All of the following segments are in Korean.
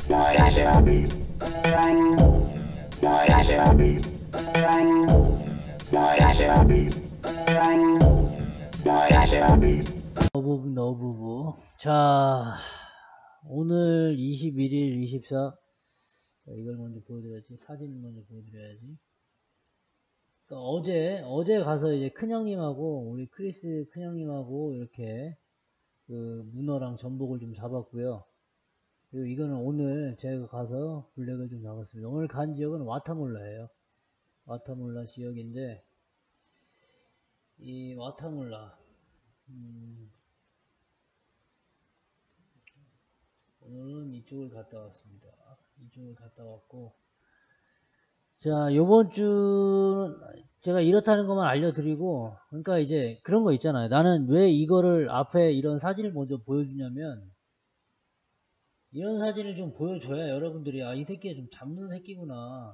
너부부. 자, 오늘 21일 24. 자, 이걸 먼저 보여드려야지. 사진을 먼저 보여드려야지. 그러니까 어제 가서 이제 큰형님하고 우리 크리스 큰형님하고 이렇게 그 문어랑 전복을 좀 잡았고요. 그리고 이거는 오늘 제가 가서 블랙을 좀 잡았습니다. 오늘 간 지역은 와타몰라예요. 와타몰라 지역인데 이 와타몰라 오늘은 이쪽을 갔다 왔습니다. 이쪽을 갔다 왔고, 자, 요번 주는 제가 이렇다는 것만 알려드리고, 그러니까 이제 그런 거 있잖아요. 나는 왜 이거를 앞에 이런 사진을 먼저 보여주냐면, 이런 사진을 좀 보여줘야 여러분들이, 아, 이 새끼가 좀 잡는 새끼구나,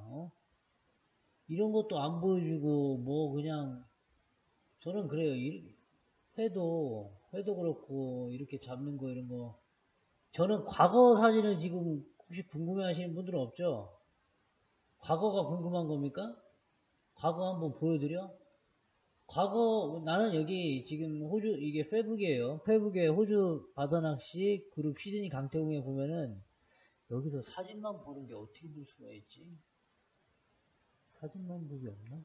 이런 것도 안 보여주고, 뭐, 그냥, 저는 그래요. 회도 그렇고, 이렇게 잡는 거, 이런 거. 저는 과거 사진을 지금 혹시 궁금해 하시는 분들은 없죠? 과거가 궁금한 겁니까? 과거 한번 보여드려? 과거, 나는 여기 지금 호주, 이게 페북이에요. 페북에 호주 바다낚시 그룹 시드니 강태공에 보면은 여기서 사진만 보는 게 어떻게 볼 수가 있지? 사진만 보기 없나?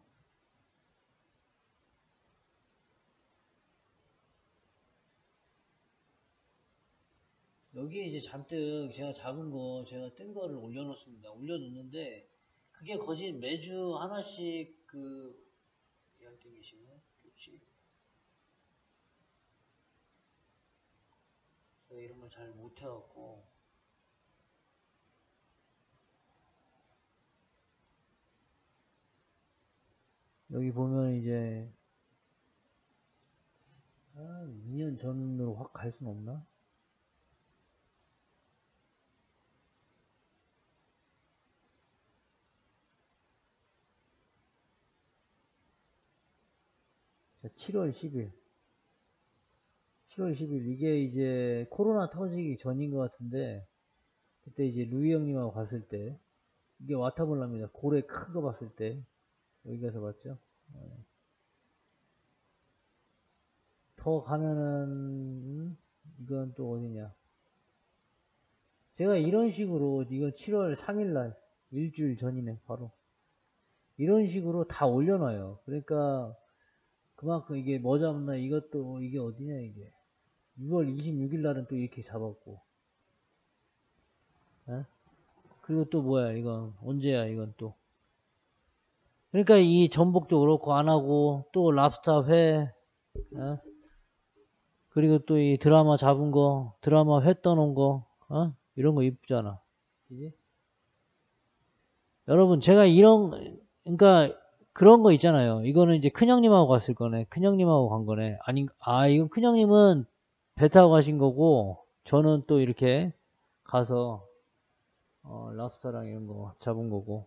여기에 이제 잔뜩 제가 잡은 거, 제가 뜬 거를 올려놓습니다. 올려놓는데, 그게 거짓 매주 하나씩 이한테 계시네? 그렇지? 제가 이런 걸 잘 못해갖고. 여기 보면 이제, 2년 전으로 확 갈 순 없나? 자, 7월 10일. 7월 10일. 이게 이제 코로나 터지기 전인 것 같은데, 그때 이제 루이 형님하고 갔을 때, 이게 와타몰라입니다. 고래 큰 거 봤을 때, 여기 가서 봤죠? 더 가면은, 이건 또 어디냐. 제가 이런 식으로, 이건 7월 3일날, 일주일 전이네, 바로. 이런 식으로 다 올려놔요. 그러니까, 그만큼 이게 뭐 잡나, 이것도, 이게 어디냐, 이게. 6월 26일 날은 또 이렇게 잡았고. 에? 그리고 또 뭐야, 이건. 언제야, 이건 또. 그러니까 이 전복도 그렇고, 안 하고, 또 랍스타 회, 에? 그리고 또 이 드라마 잡은 거, 드라마 회 떠놓은 거, 이런 거 이쁘잖아. 그지? 여러분, 제가 그러니까 그런 거 있잖아요. 이거는 이제 큰형님하고 갔을 거네. 큰형님하고 간 거네. 아니, 이건 큰형님은 배 타고 가신 거고, 저는 또 이렇게 가서, 랍스타랑 이런 거 잡은 거고.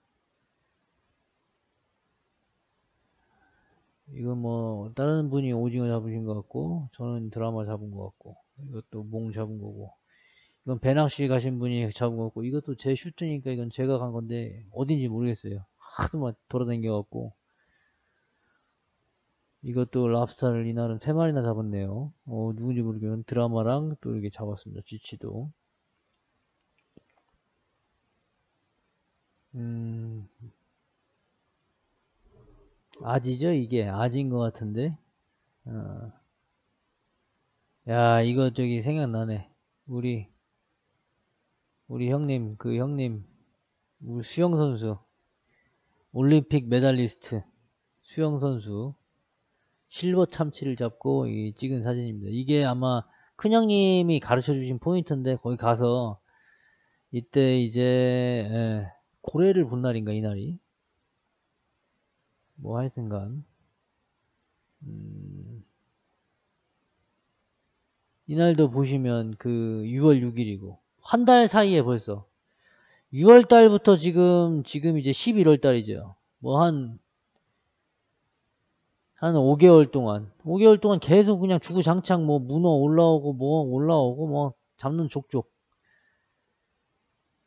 이건 뭐, 다른 분이 오징어 잡으신 것 같고, 저는 드라마 잡은 것 같고, 이것도 몽 잡은 거고. 이건 배낚시 가신 분이 잡은 거 같고, 이것도 제 슈트니까 이건 제가 간 건데, 어딘지 모르겠어요. 하도 막 돌아다녀갖고. 이것도 랍스타를 이날은 3마리나 잡았네요. 누군지 모르겠지만 드라마랑 또 이렇게 잡았습니다. 쥐치도. 아지죠? 이게 아지인 것 같은데. 야, 이거 저기 생각나네. 우리 형님, 우리 수영선수. 올림픽 메달리스트. 수영선수. 실버 참치를 잡고 찍은 사진입니다. 이게 아마 큰형님이 가르쳐 주신 포인트인데, 거기 가서 이때 이제 고래를 본 날인가, 이날이. 뭐 하여튼간 이날도 보시면 6월 6일이고 한 달 사이에 벌써 6월 달부터 지금 이제 11월 달이죠. 뭐 한 5개월 동안 계속 그냥 주구장창 뭐 문어 올라오고 뭐 올라오고 뭐 잡는 족족.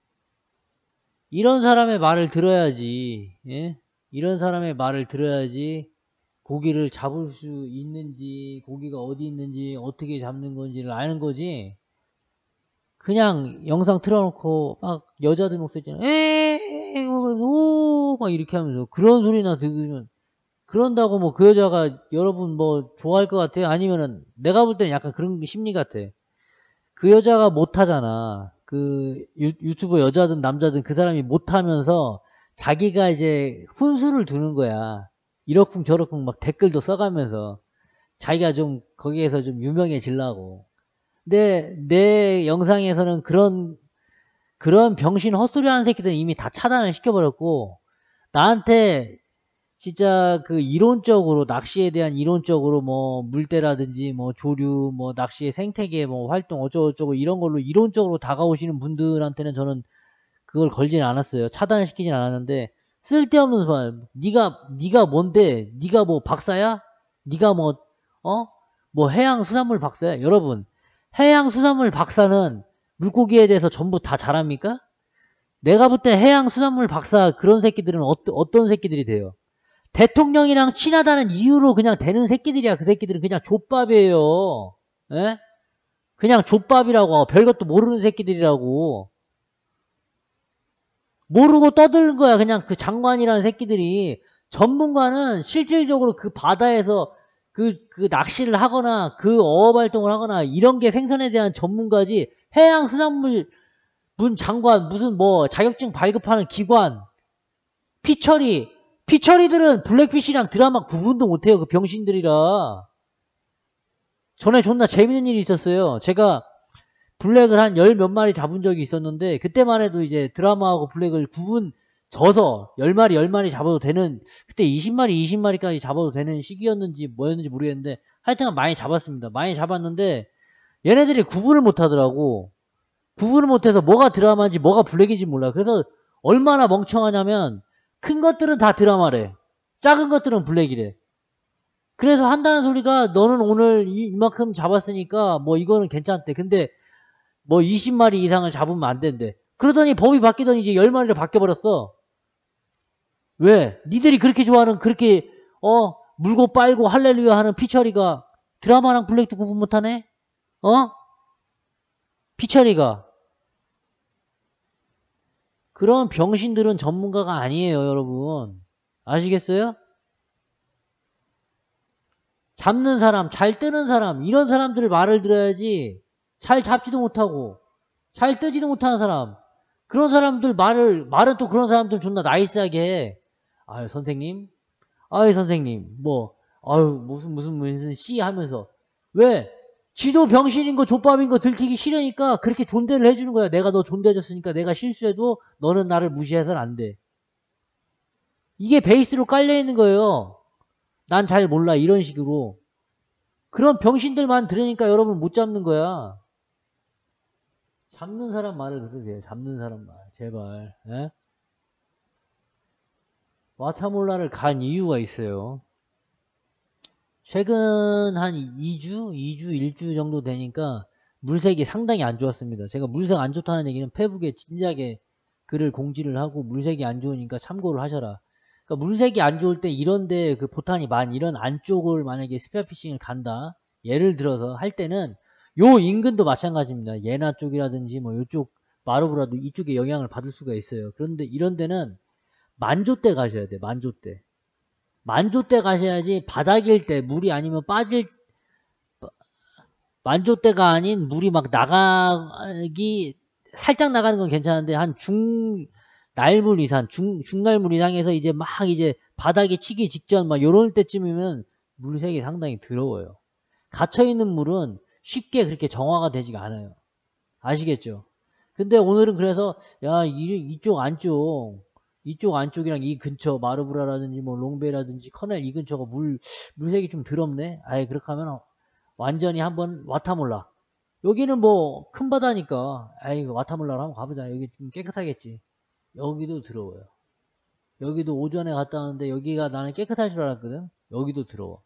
이런 사람의 말을 들어야지. 예? 이런 사람의 말을 들어야지 고기를 잡을 수 있는지, 고기가 어디 있는지, 어떻게 잡는 건지를 아는 거지. 그냥 영상 틀어놓고 막 여자들 목소리 있잖아. 막 이렇게 하면서 그런 소리나 들으면, 그런다고 뭐 그 여자가 여러분 뭐 좋아할 것 같아요? 아니면은 내가 볼 때는 약간 그런 심리 같아. 그 여자가 못하잖아. 그 유튜버 여자든 남자든 그 사람이 못하면서 자기가 이제 훈수를 두는 거야. 이러쿵 저러쿵 막 댓글도 써가면서 자기가 좀 거기에서 좀 유명해지려고. 근데 내 영상에서는 그런 병신 헛소리 하는 새끼들은 이미 다 차단을 시켜버렸고, 나한테 진짜 그 이론적으로 낚시에 대한 이론적으로 뭐 물대라든지 뭐 조류 뭐 낚시의 생태계 뭐 활동 어쩌고저쩌고 이런 걸로 이론적으로 다가오시는 분들한테는 저는 그걸 걸지는 않았어요. 차단을 시키진 않았는데, 쓸데없는 말. 네가 뭔데? 네가 뭐 박사야? 네가 뭐 어? 뭐 해양수산물 박사야? 여러분, 해양수산물 박사는 물고기에 대해서 전부 다 잘합니까? 내가 볼 때 해양수산물 박사 그런 새끼들은 어떤 새끼들이 돼요? 대통령이랑 친하다는 이유로 그냥 되는 새끼들이야. 그 새끼들은 그냥 족밥이에요. 에? 그냥 족밥이라고. 별것도 모르는 새끼들이라고. 모르고 떠드는 거야. 그냥 그 장관이라는 새끼들이. 전문가는 실질적으로 그 바다에서 그 낚시를 하거나 그 어업 활동을 하거나 이런 게 생선에 대한 전문가지. 해양수산물 문 장관, 무슨 뭐 자격증 발급하는 기관, 피처리, 피처리들은 블랙피쉬랑 드라마 구분도 못해요. 그 병신들이라. 전에 존나 재밌는 일이 있었어요. 제가 블랙을 한 열 몇 마리 잡은 적이 있었는데, 그때만 해도 이제 드라마하고 블랙을 구분 져서 10마리 10마리 잡아도 되는, 그때 20마리 20마리까지 잡아도 되는 시기였는지 뭐였는지 모르겠는데, 하여튼 많이 잡았습니다. 많이 잡았는데 얘네들이 구분을 못 하더라고. 구분을 못해서 뭐가 드라마인지 뭐가 블랙인지 몰라. 그래서 얼마나 멍청하냐면, 큰 것들은 다 드라마래. 작은 것들은 블랙이래. 그래서 한다는 소리가 너는 오늘 이만큼 잡았으니까 뭐 이거는 괜찮대. 근데 뭐 20마리 이상을 잡으면 안 된대. 그러더니 법이 바뀌더니 이제 10마리로 바뀌어버렸어. 왜? 니들이 그렇게 좋아하는, 그렇게 물고 빨고 할렐루야 하는 피처리가 드라마랑 블랙도 구분 못하네? 어? 피처리가. 그런 병신들은 전문가가 아니에요, 여러분. 아시겠어요? 잡는 사람, 잘 뜨는 사람, 이런 사람들 말을 들어야지. 잘 잡지도 못하고 잘 뜨지도 못하는 사람, 그런 사람들 말은 또 그런 사람들 존나 나이스하게 해. 아유 선생님, 아유 선생님, 뭐 아유 무슨 씨 하면서. 왜? 지도 병신인 거 족밥인 거 들키기 싫으니까 그렇게 존대를 해주는 거야. 내가 너 존대해줬으니까 내가 실수해도 너는 나를 무시해서는 안 돼. 이게 베이스로 깔려있는 거예요. 난 잘 몰라, 이런 식으로. 그런 병신들만 들으니까 여러분 못 잡는 거야. 잡는 사람 말을 들으세요. 잡는 사람 말. 제발. 에? 와타몰라를 간 이유가 있어요. 최근 한 2주? 2주, 1주 정도 되니까 물색이 상당히 안 좋았습니다. 제가 물색 안 좋다는 얘기는 페북에 진작에 글을 공지를 하고, 물색이 안 좋으니까 참고를 하셔라. 그러니까 물색이 안 좋을 때 이런데 그 보탄이 많이, 이런 안쪽을 만약에 스페어피싱을 간다. 예를 들어서 할 때는 요 인근도 마찬가지입니다. 예나 쪽이라든지 뭐 요쪽 마르브라도 이쪽에 영향을 받을 수가 있어요. 그런데 이런 데는 만조 때 가셔야 돼. 만조 때. 만조 때 가셔야지. 바닥일 때 물이 아니면 빠질, 만조 때가 아닌 물이 막 나가기, 살짝 나가는 건 괜찮은데 한 날물 이상, 중날물 이상에서 이제 막 이제 바닥에 치기 직전 막 요럴 때쯤이면 물색이 상당히 더러워요. 갇혀있는 물은 쉽게 그렇게 정화가 되지가 않아요. 아시겠죠? 근데 오늘은 그래서 야, 이쪽 안쪽이랑 이 근처 마르브라라든지 뭐 롱베라든지 커넬 이 근처가 물색이 좀 더럽네. 아예 그렇게 하면 완전히 한번 와타몰라. 여기는 뭐 큰 바다니까 아이 와타몰라로 한번 가보자. 여기 좀 깨끗하겠지. 여기도 더러워요. 여기도 오전에 갔다 왔는데 여기가 나는 깨끗할 줄 알았거든. 여기도 더러워.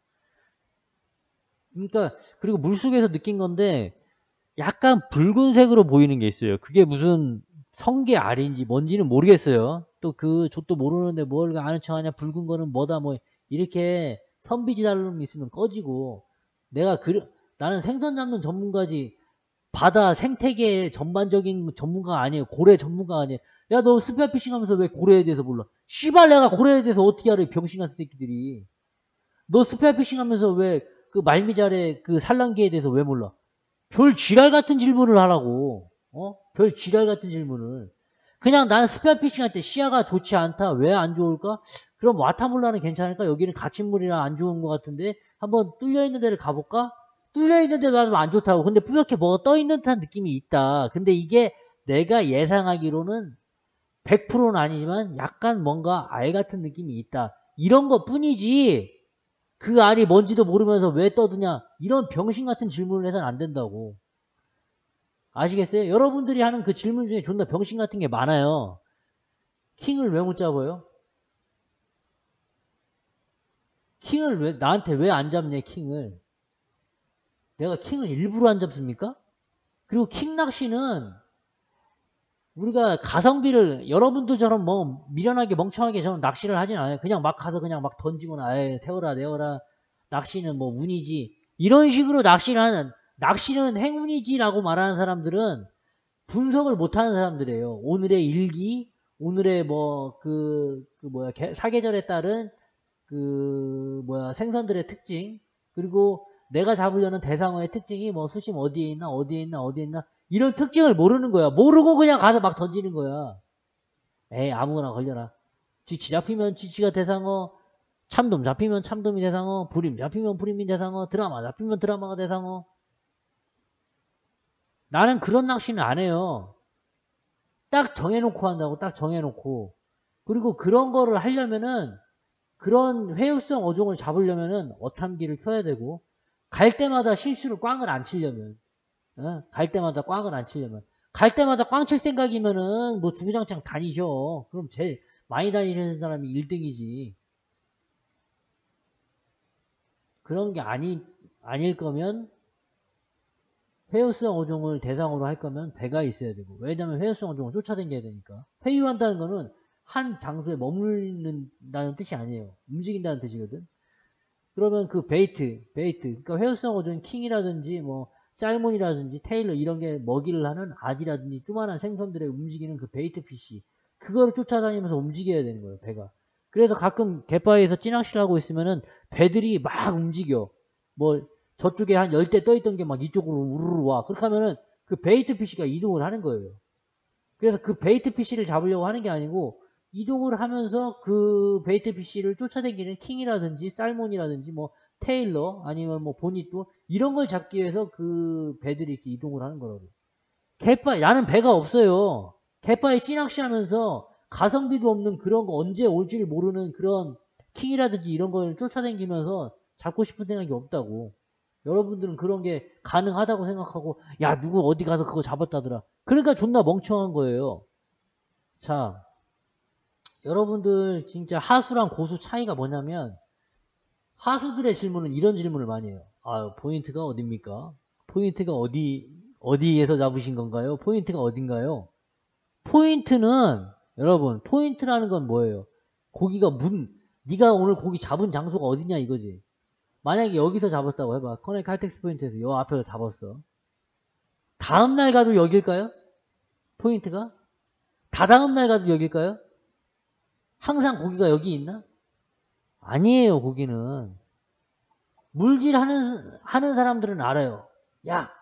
그러니까 그리고 물속에서 느낀 건데 약간 붉은색으로 보이는 게 있어요. 그게 무슨 성게 알인지 뭔지는 모르겠어요. 또 그 족도 모르는데 뭘 아는 척하냐, 붉은 거는 뭐다 뭐 이렇게 선비지 달름 있으면 꺼지고. 내가 나는 생선 잡는 전문가지 바다 생태계 전반적인 전문가가 아니에요. 고래 전문가가 아니에요. 야, 너 스페어피싱 하면서 왜 고래에 대해서 몰라? 씨발, 내가 고래에 대해서 어떻게 알아? 이 병신 같은 새끼들이. 너 스페어피싱 하면서 왜 그 말미잘에 그 산란기에 대해서 왜 몰라? 별 지랄 같은 질문을 하라고. 별 지랄 같은 질문을. 그냥 난 스페어피싱 할 때 시야가 좋지 않다. 왜 안 좋을까? 그럼 와타몰라는 괜찮을까? 여기는 갇힌물이라 안 좋은 것 같은데 한번 뚫려있는 데를 가볼까? 뚫려있는 데 가면 안 좋다고. 근데 뿌옇게 뭐가 떠있는 듯한 느낌이 있다. 근데 이게 내가 예상하기로는 100%는 아니지만 약간 뭔가 알 같은 느낌이 있다. 이런 것 뿐이지. 그 알이 뭔지도 모르면서 왜 떠드냐? 이런 병신 같은 질문을 해서는 안 된다고. 아시겠어요? 여러분들이 하는 그 질문 중에 존나 병신 같은 게 많아요. 킹을 왜 못 잡아요? 킹을 왜, 나한테 왜 안 잡냐, 킹을. 내가 킹을 일부러 안 잡습니까? 그리고 킹 낚시는 우리가 가성비를, 여러분들처럼 뭐 미련하게 멍청하게 저는 낚시를 하진 않아요. 그냥 막 가서 그냥 막 던지거나, 에이, 세워라, 내워라. 낚시는 뭐 운이지. 이런 식으로 낚시를 하는, 낚시는 행운이지라고 말하는 사람들은 분석을 못하는 사람들이에요. 오늘의 일기, 오늘의 뭐 그 뭐야 사계절에 따른 그 뭐야 생선들의 특징, 그리고 내가 잡으려는 대상어의 특징이 뭐 수심 어디에 있나 어디에 있나 어디에 있나 이런 특징을 모르는 거야. 모르고 그냥 가서 막 던지는 거야. 에이, 아무거나 걸려라. 지치 잡히면 지치가 대상어, 참돔 잡히면 참돔이 대상어, 불임 잡히면 불임이 대상어, 드라마 잡히면 드라마가 대상어. 나는 그런 낚시는 안 해요. 딱 정해놓고 한다고. 딱 정해놓고. 그리고 그런 거를 하려면은, 그런 회유성 어종을 잡으려면은 어탐기를 켜야 되고, 갈 때마다 실수로 꽝을 안 치려면, 갈 때마다 꽝을 안 치려면, 갈 때마다 꽝 칠 생각이면은 뭐 주구장창 다니셔. 그럼 제일 많이 다니는 사람이 1등이지. 그런 게 아닐 거면, 회유성 어종을 대상으로 할 거면 배가 있어야 되고, 왜냐면 회유성 어종을 쫓아다녀야 되니까. 회유한다는 거는 한 장소에 머무른다는 뜻이 아니에요. 움직인다는 뜻이거든. 그러면 그 그러니까 회유성 어종인 킹이라든지 뭐 살몬이라든지 테일러 이런 게 먹이를 하는 아지라든지 조만한 생선들의 움직이는 그 베이트 피시, 그거를 쫓아다니면서 움직여야 되는 거예요, 배가. 그래서 가끔 갯바위에서 찌낚시를 하고 있으면은 배들이 막 움직여. 뭐 저쪽에 한 10대 떠있던 게 막 이쪽으로 우르르 와. 그렇게 하면은 그 베이트 피시가 이동을 하는 거예요. 그래서 그 베이트 피시를 잡으려고 하는 게 아니고 이동을 하면서 그 베이트 피시를 쫓아다니는 킹이라든지 살몬이라든지 뭐 테일러 아니면 뭐 보니또 이런 걸 잡기 위해서 그 배들이 이렇게 이동을 하는 거라고. 나는 배가 없어요. 갯바에 찌낚시 하면서 가성비도 없는 그런 거 언제 올지를 모르는 그런 킹이라든지 이런 걸 쫓아다니면서 잡고 싶은 생각이 없다고. 여러분들은 그런 게 가능하다고 생각하고, 야, 누구 어디 가서 그거 잡았다더라. 그러니까 존나 멍청한 거예요. 자, 여러분들 진짜 하수랑 고수 차이가 뭐냐면, 하수들의 질문은 이런 질문을 많이 해요. 아, 포인트가 어딥니까? 포인트가 어디에서 잡으신 건가요? 포인트가 어딘가요? 포인트는, 여러분, 포인트라는 건 뭐예요? 네가 오늘 고기 잡은 장소가 어디냐 이거지. 만약에 여기서 잡았다고 해봐. 커넥 칼텍스 포인트에서 요 앞에서 잡았어. 다음날 가도 여길까요? 포인트가? 다다음날 가도 여길까요? 항상 고기가 여기 있나? 아니에요, 고기는. 물질 하는 사람들은 알아요. 야,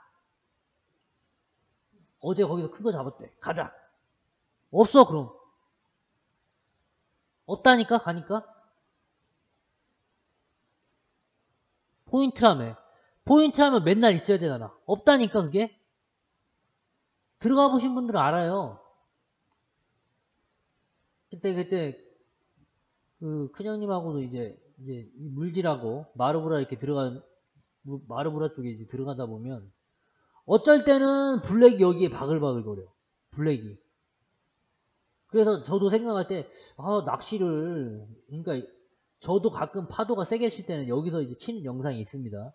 어제 거기서 큰 거 잡았대. 가자. 없어, 그럼. 없다니까, 가니까? 포인트라며. 포인트라면 맨날 있어야 되잖아. 없다니까, 그게? 들어가 보신 분들은 알아요. 그때, 그, 큰형님하고도 이제 물질하고 마르브라 이렇게 마르브라 쪽에 이제 들어가다 보면 어쩔 때는 블랙이 여기에 바글바글 거려. 블랙이. 그래서 저도 생각할 때, 그러니까 저도 가끔 파도가 세게 칠 때는 여기서 이제 치는 영상이 있습니다.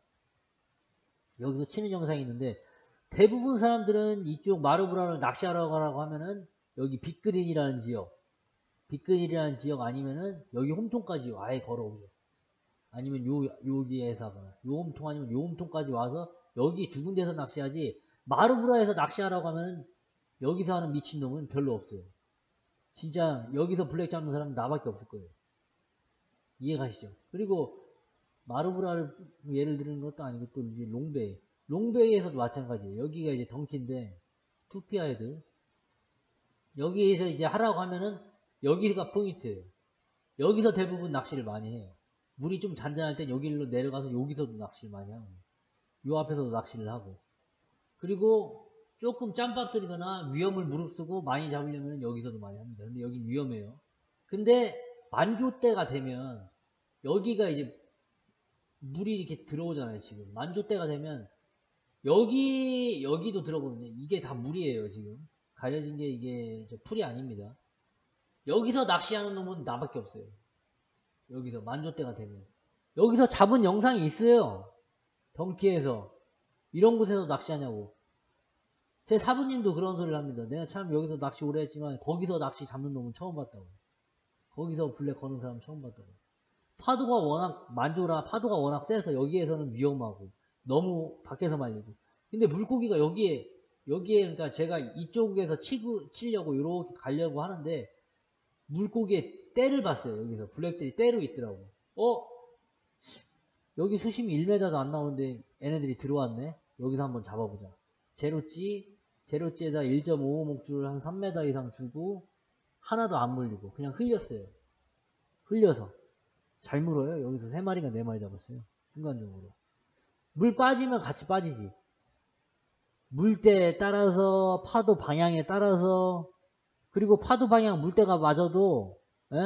여기서 치는 영상이 있는데, 대부분 사람들은 이쪽 마르브라를 낚시하러 가라고 하면은 여기 빅그린이라는 지역, 빅그린이라는 지역 아니면은 여기 홈통까지 아예 걸어오죠. 아니면 여기에서 하거나 요 홈통 아니면 요 홈통까지 와서 여기 두 군데서 낚시하지, 마르브라에서 낚시하라고 하면은 여기서 하는 미친놈은 별로 없어요. 진짜 여기서 블랙 잡는 사람은 나밖에 없을 거예요. 이해가시죠? 그리고 마르브라를 예를 드는 것도 아니고 또 이제 롱베이에서도 마찬가지예요. 여기가 이제 덩키인데 투피아헤드, 여기에서 이제 하라고 하면은 여기가 포인트예요. 여기서 대부분 낚시를 많이 해요. 물이 좀 잔잔할 땐 여기로 내려가서 여기서도 낚시를 많이 하고, 요 앞에서도 낚시를 하고, 그리고 조금 짬밥 들이거나 위험을 무릅쓰고 많이 잡으려면 여기서도 많이 합니다. 근데 여긴 위험해요. 근데 만조 때가 되면 여기가 이제 물이 이렇게 들어오잖아요. 지금 만조 때가 되면 여기도 들어오거든요. 이게 다 물이에요. 지금 가려진 게 이게 풀이 아닙니다. 여기서 낚시하는 놈은 나밖에 없어요. 여기서 만조 때가 되면 여기서 잡은 영상이 있어요. 덩키에서 이런 곳에서 낚시하냐고. 제 사부님도 그런 소리를 합니다. 내가 참 여기서 낚시 오래 했지만 거기서 낚시 잡는 놈은 처음 봤다고. 거기서 블랙 거는 사람 처음 봤다고. 파도가 워낙 만조라 파도가 워낙 세서 여기에서는 위험하고 너무 밖에서 말리고. 근데 물고기가 여기에 그러니까 제가 이쪽에서 치려고 이렇게 가려고 하는데 물고기에 때를 봤어요. 여기서 블랙들이 때로 있더라고. 여기 수심이 1m도 안 나오는데 얘네들이 들어왔네. 여기서 한번 잡아보자. 제로찌에다 1.55 목줄을 한 3m 이상 주고 하나도 안 물리고 그냥 흘렸어요. 흘려서 잘 물어요. 여기서 3마리가 4마리 잡았어요. 순간적으로. 물 빠지면 같이 빠지지. 물때에 따라서 파도 방향에 따라서, 그리고 파도 방향 물때가 맞아도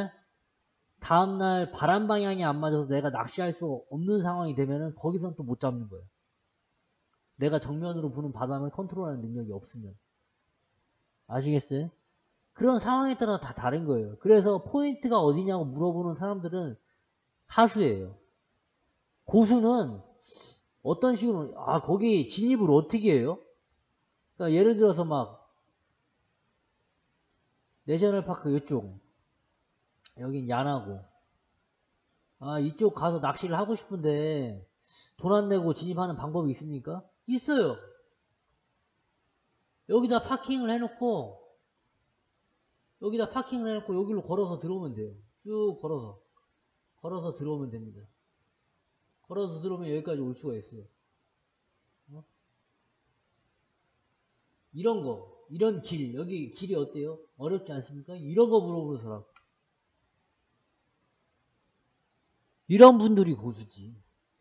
다음날 바람 방향이 안 맞아서 내가 낚시할 수 없는 상황이 되면은 거기선 또 못 잡는 거예요. 내가 정면으로 부는 바람을 컨트롤하는 능력이 없으면. 아시겠어요? 그런 상황에 따라 다 다른 거예요. 그래서 포인트가 어디냐고 물어보는 사람들은 하수예요. 고수는 어떤 식으로, 거기 진입을 어떻게 해요? 그러니까 예를 들어서 막 내셔널파크 이쪽, 여긴 야나고, 이쪽 가서 낚시를 하고 싶은데 돈 안 내고 진입하는 방법이 있습니까? 있어요. 여기다 파킹을 해놓고 여기로 걸어서 들어오면 돼요. 쭉 걸어서 들어오면 됩니다. 걸어서 들어오면 여기까지 올 수가 있어요. 이런 길, 여기 길이 어때요? 어렵지 않습니까? 이런 거 물어보는 사람, 이런 분들이 고수지.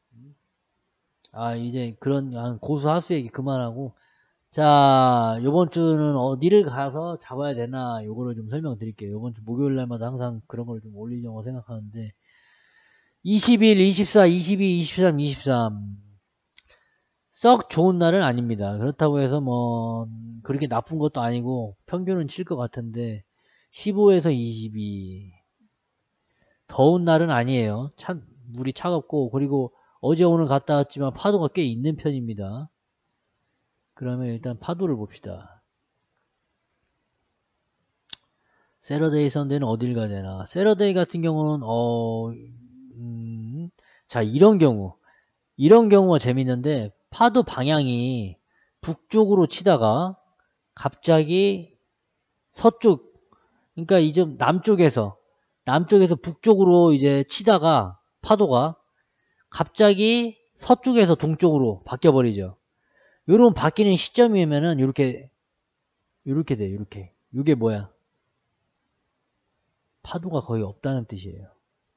이제 그런 고수 하수 얘기 그만하고, 자, 요번 주는 어디를 가서 잡아야 되나, 요거를 좀 설명드릴게요. 요번 주 목요일 날마다 항상 그런 걸 좀 올리려고 생각하는데, 20일, 24, 22, 23, 23. 썩 좋은 날은 아닙니다. 그렇다고 해서 뭐, 그렇게 나쁜 것도 아니고, 평균은 칠 것 같은데, 15에서 22. 더운 날은 아니에요. 물이 차갑고, 그리고 어제 오늘 갔다 왔지만 파도가 꽤 있는 편입니다. 그러면 일단 파도를 봅시다. 세러데이 선데이는 어딜 가야 되나? 세러데이 같은 경우는 자, 이런 경우가 재밌는데, 파도 방향이 북쪽으로 치다가 갑자기 서쪽, 그러니까 이제 남쪽에서 북쪽으로 이제 치다가 파도가 갑자기 서쪽에서 동쪽으로 바뀌어버리죠. 요런 바뀌는 시점이면은 요렇게 돼. 요렇게. 요게 뭐야? 파도가 거의 없다는 뜻이에요.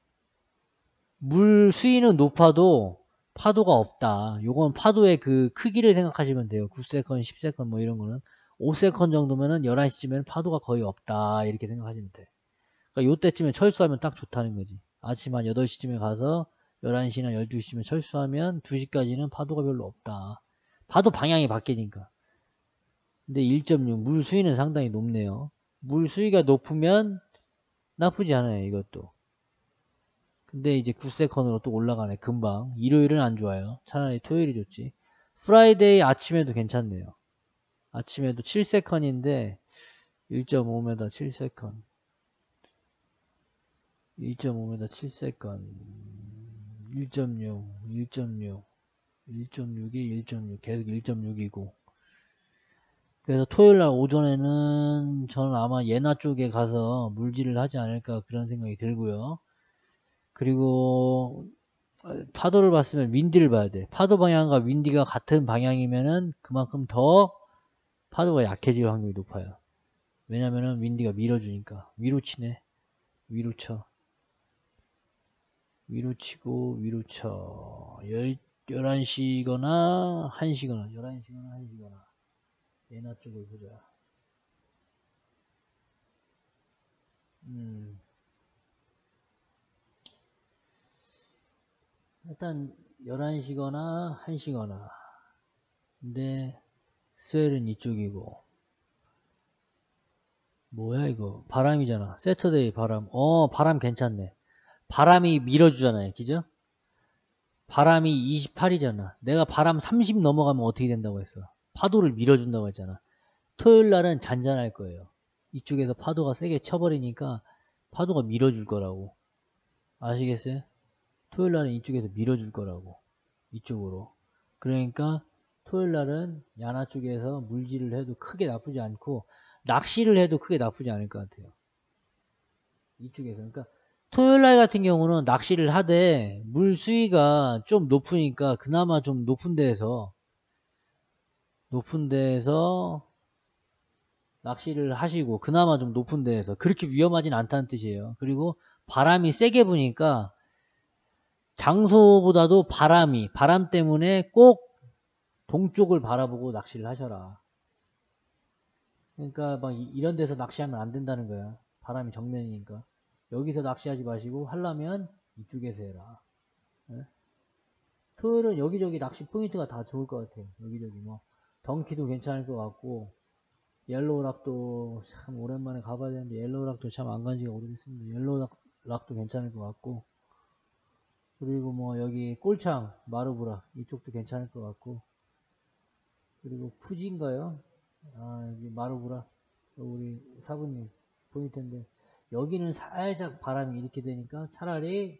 물 수위는 높아도 파도가 없다. 요건 파도의 그 크기를 생각하시면 돼요. 9세컨, 10세컨 뭐 이런 거는 5세컨 정도면은 11시쯤에는 파도가 거의 없다. 이렇게 생각하시면 돼. 그러니까 요때쯤에 철수하면 딱 좋다는 거지. 아침 한 8시쯤에 가서 11시나 12시쯤에 철수하면 2시까지는 파도가 별로 없다. 파도 방향이 바뀌니까. 근데 1.6, 물 수위는 상당히 높네요. 물 수위가 높으면 나쁘지 않아요, 이것도. 근데 이제 9세컨으로 또 올라가네, 금방. 일요일은 안 좋아요. 차라리 토요일이 좋지. 프라이데이 아침에도 괜찮네요. 아침에도 7세컨인데, 1.5m 7세컨. 2.5m 7세컨. 1.6, 1.6, 1.62, 1.6, 계속 1.6이고. 그래서 토요일날 오전에는 저는 아마 예나 쪽에 가서 물질을 하지 않을까 그런 생각이 들고요. 그리고 파도를 봤으면 윈디를 봐야 돼. 파도 방향과 윈디가 같은 방향이면은 그만큼 더 파도가 약해질 확률이 높아요. 왜냐면은 윈디가 밀어주니까. 위로 치네. 위로 쳐. 위로 치고 위로 쳐. 11시거나 1시거나 11시거나 1시거나 예나 쪽을 보자. 일단 11시거나 1시거나. 근데 스웰은 이쪽이고. 뭐야 이거 바람이잖아. 세터데이 바람. 바람 괜찮네. 바람이 밀어주잖아요. 그죠? 바람이 28이잖아. 내가 바람 30 넘어가면 어떻게 된다고 했어? 파도를 밀어준다고 했잖아. 토요일 날은 잔잔할 거예요. 이쪽에서 파도가 세게 쳐버리니까 파도가 밀어줄 거라고. 아시겠어요? 토요일 날은 이쪽에서 밀어줄 거라고. 이쪽으로. 그러니까 토요일 날은 야나 쪽에서 물질을 해도 크게 나쁘지 않고 낚시를 해도 크게 나쁘지 않을 것 같아요. 이쪽에서. 그러니까 토요일 날 같은 경우는 낚시를 하되 물 수위가 좀 높으니까 그나마 좀 높은 데에서 낚시를 하시고 그나마 좀 높은 데에서 그렇게 위험하진 않다는 뜻이에요. 그리고 바람이 세게 부니까 장소보다도 바람 때문에 꼭 동쪽을 바라보고 낚시를 하셔라. 그러니까 막 이런 데서 낚시하면 안 된다는 거야. 바람이 정면이니까. 여기서 낚시하지 마시고 하려면 이쪽에서 해라. 네? 토요일은 여기저기 낚시 포인트가 다 좋을 것 같아요. 여기저기 뭐 덩키도 괜찮을 것 같고 옐로우락도 참 오랜만에 가봐야 되는데 옐로우락도 참 안 간지가 오래됐습니다. 옐로우락도 괜찮을 것 같고 그리고 뭐 여기 꼴창 마르브라 이쪽도 괜찮을 것 같고 그리고 푸지인가요? 아 여기 마르브라 우리 사부님 포인트인데 여기는 살짝 바람이 이렇게 되니까 차라리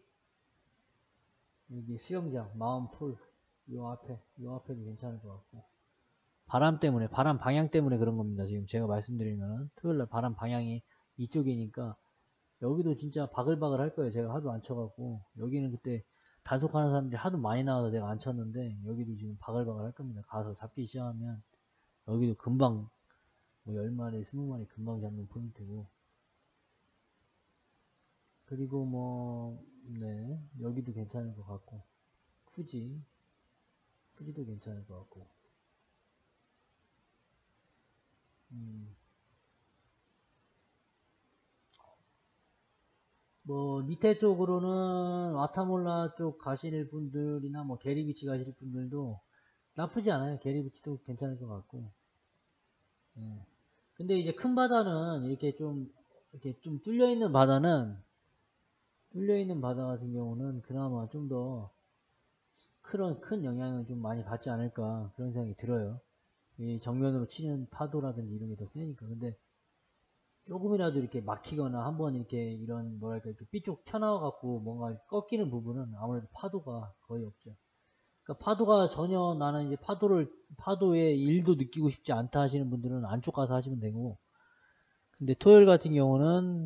여기 수영장 마운풀 요 앞에도 괜찮을 것 같고 바람 때문에 바람 방향 때문에 그런 겁니다. 지금 제가 말씀드리면 토요일날 바람 방향이 이쪽이니까 여기도 진짜 바글바글 할 거예요. 제가 하도 안 쳐갖고 여기는 그때 단속하는 사람들이 하도 많이 나와서 제가 안 쳤는데 여기도 지금 바글바글 할 겁니다. 가서 잡기 시작하면 여기도 금방 뭐 10마리 20마리 금방 잡는 포인트고 그리고 뭐 네 여기도 괜찮을 것 같고 푸지도 괜찮을 것 같고 뭐 밑에 쪽으로는 와타몰라 쪽 가실 분들이나 뭐 게리비치 가실 분들도 나쁘지 않아요. 게리비치도 괜찮을 것 같고 예. 근데 이제 큰 바다는 이렇게 좀 뚫려 있는 바다 같은 경우는 그나마 좀 더 큰 영향을 좀 많이 받지 않을까 그런 생각이 들어요. 이 정면으로 치는 파도라든지 이런 게 더 세니까. 근데 조금이라도 이렇게 막히거나 한번 이렇게 이런 뭐랄까 이렇게 삐쭉 튀어나와 갖고 뭔가 꺾이는 부분은 아무래도 파도가 거의 없죠. 그러니까 파도가 전혀 나는 이제 파도의 일도 느끼고 싶지 않다 하시는 분들은 안쪽 가서 하시면 되고 근데 토요일 같은 경우는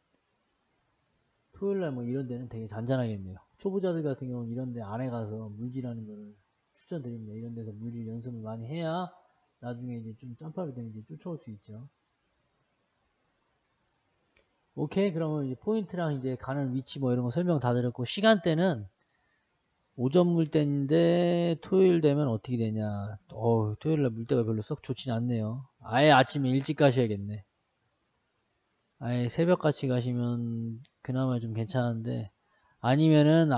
토요일날 뭐 이런 데는 되게 잔잔하겠네요. 초보자들 같은 경우는 이런 데 안에 가서 물질하는 거를 추천드립니다. 이런 데서 물질 연습을 많이 해야 나중에 이제 좀 점프하게 되면 이제 쫓아올 수 있죠. 오케이. 그러면 이제 포인트랑 이제 가는 위치 뭐 이런 거 설명 다 드렸고 시간대는 오전 물때인데 토요일 되면 어떻게 되냐. 토요일날 물때가 별로 썩 좋진 않네요. 아예 아침에 일찍 가셔야겠네. 아예 새벽같이 가시면 그나마 좀 괜찮은데 아니면은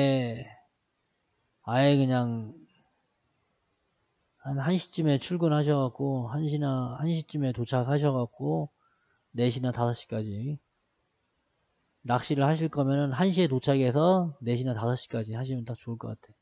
아예 그냥 한 1시쯤에 출근하셔갖고 1시쯤에 도착하셔갖고 4시나 5시까지 낚시를 하실 거면은 1시에 도착해서 4시나 5시까지 하시면 딱 좋을 것 같아.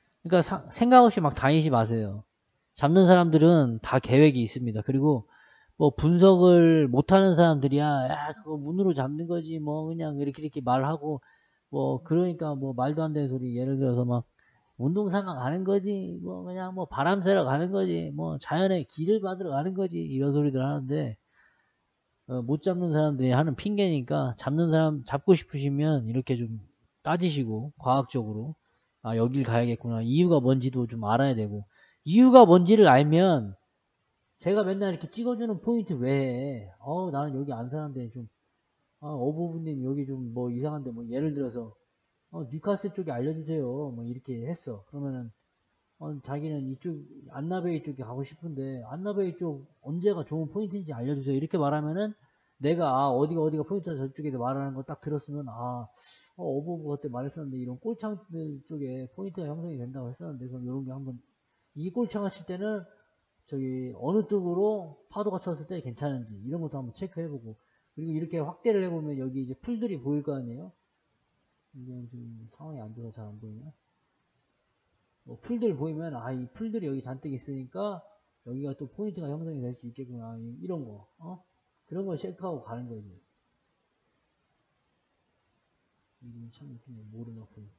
그러니까 생각 없이 막 다니지 마세요. 잡는 사람들은 다 계획이 있습니다. 그리고 뭐 분석을 못하는 사람들이야, 야 그거 운으로 잡는 거지 뭐 그냥 이렇게 말하고, 뭐 그러니까 뭐 말도 안 되는 소리, 예를 들어서 막 운동 삼아 가는 거지 뭐 그냥 뭐 바람 쐬러 가는 거지 뭐 자연의 기를 받으러 가는 거지, 이런 소리들 하는데, 못 잡는 사람들이 하는 핑계니까, 잡는 사람 잡고 싶으시면 이렇게 좀 따지시고 과학적으로, 아 여길 가야겠구나, 이유가 뭔지도 좀 알아야 되고, 이유가 뭔지를 알면, 제가 맨날 이렇게 찍어주는 포인트 외에, 나는 여기 안 사는데 좀, 어부부님 여기 좀 뭐 이상한데, 뭐 예를 들어서 뉴카슬 쪽에 알려주세요 뭐 이렇게 했어. 그러면은 자기는 이쪽 안나베이 쪽에 가고 싶은데, 안나베이 쪽 언제가 좋은 포인트인지 알려주세요 이렇게 말하면은, 내가 어디가 포인트다 저쪽에서 말하는 거 딱 들었으면, 어부부 그때 말했었는데 이런 꼴창들 쪽에 포인트가 형성이 된다고 했었는데, 그럼 이런 게 한번, 이 꼴창을 칠 때는 저기 어느 쪽으로 파도가 쳤을 때 괜찮은지 이런 것도 한번 체크해보고, 그리고 이렇게 확대를 해보면 여기 이제 풀들이 보일 거 아니에요. 이건 좀 상황이 안 좋아서 잘 안 보이나? 뭐 풀들 보이면, 이 풀들이 여기 잔뜩 있으니까 여기가 또 포인트가 형성이 될 수 있겠구나, 이런 거, 그런 걸 체크하고 가는 거지. 이건 참 웃기네, 모르나 포인트.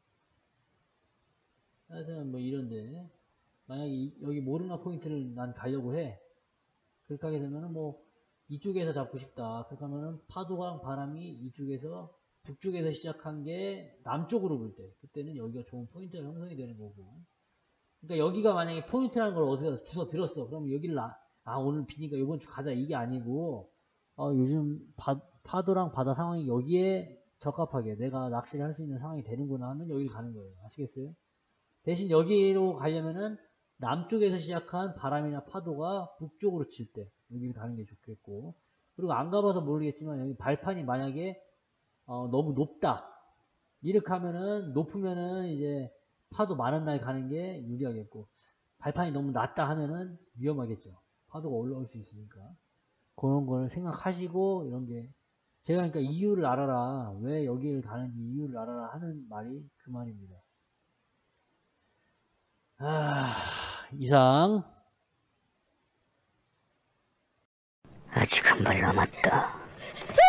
하여튼 뭐 이런데, 만약에 여기 모르나 포인트를 난 가려고 해. 그렇게 하게 되면은 뭐 이쪽에서 잡고 싶다. 그렇게 하면은 파도랑 바람이 이쪽에서 북쪽에서 시작한 게 남쪽으로 불 때, 그때는 여기가 좋은 포인트가 형성이 되는 거고. 그러니까 여기가 만약에 포인트라는 걸 어디서 주워 들었어. 그럼 여기를 오늘 비니까 이번 주 가자, 이게 아니고, 요즘 파도랑 바다 상황이 여기에 적합하게 내가 낚시를 할 수 있는 상황이 되는구나 하면 여기를 가는 거예요. 아시겠어요? 대신 여기로 가려면은 남쪽에서 시작한 바람이나 파도가 북쪽으로 칠 때 여기를 가는 게 좋겠고, 그리고 안 가봐서 모르겠지만 여기 발판이 만약에 너무 높다 이렇게 하면은, 높으면은 이제 파도 많은 날 가는 게 유리하겠고, 발판이 너무 낮다 하면은 위험하겠죠. 파도가 올라올 수 있으니까. 그런 걸 생각하시고, 이런 게, 제가 그러니까 이유를 알아라, 왜 여기를 가는지 이유를 알아라 하는 말이 그 말입니다. 이상. 아직 한 발 남았다.